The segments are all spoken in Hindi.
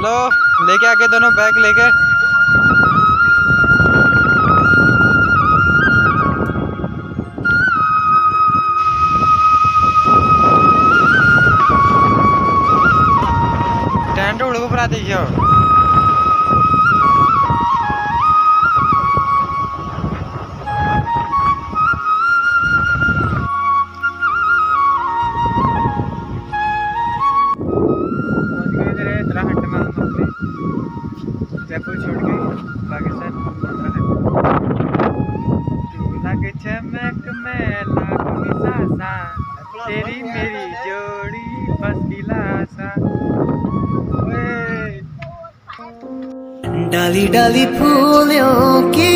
चलो लेके आके दोनों बैग लेके। टेंट उड़को पूरा देखियो। जयपुर छोड़ के पाकिस्तान लग चमक में लागू सासा तेरी मेरी जोड़ी बस दिलासा। डाली डाली फूलों की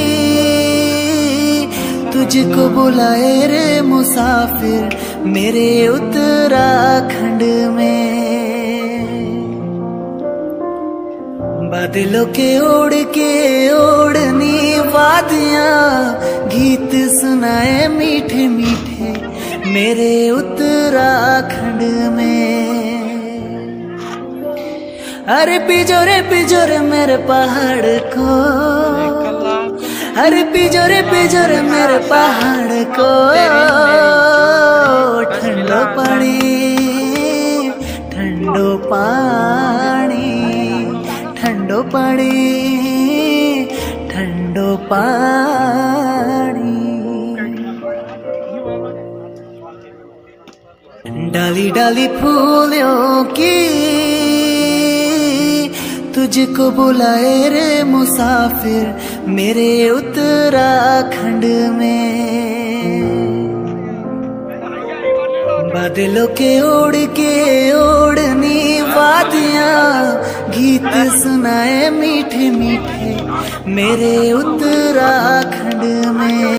तुझको बुलाए रे मुसाफिर मेरे उत्तराखंड में। बादलों के ओढ़ के ओढ़नी वादियां गीत सुनाए मीठे मीठे मेरे उत्तराखंड में। अरे पिजोरे मेरे पहाड़ को, अरे पिजोरे मेरे पहाड़ को। ठंडो पानी ठंडो पानी ठंडो पानी ठंडो पानी। डाली डाली फूलों की तुझको बुलाए रे मुसाफिर मेरे उत्तराखंड में। बादलों के ओढ़ के ओढ़नी वादियां गीत सुनाए मीठे मीठे मेरे उत्तराखंड में।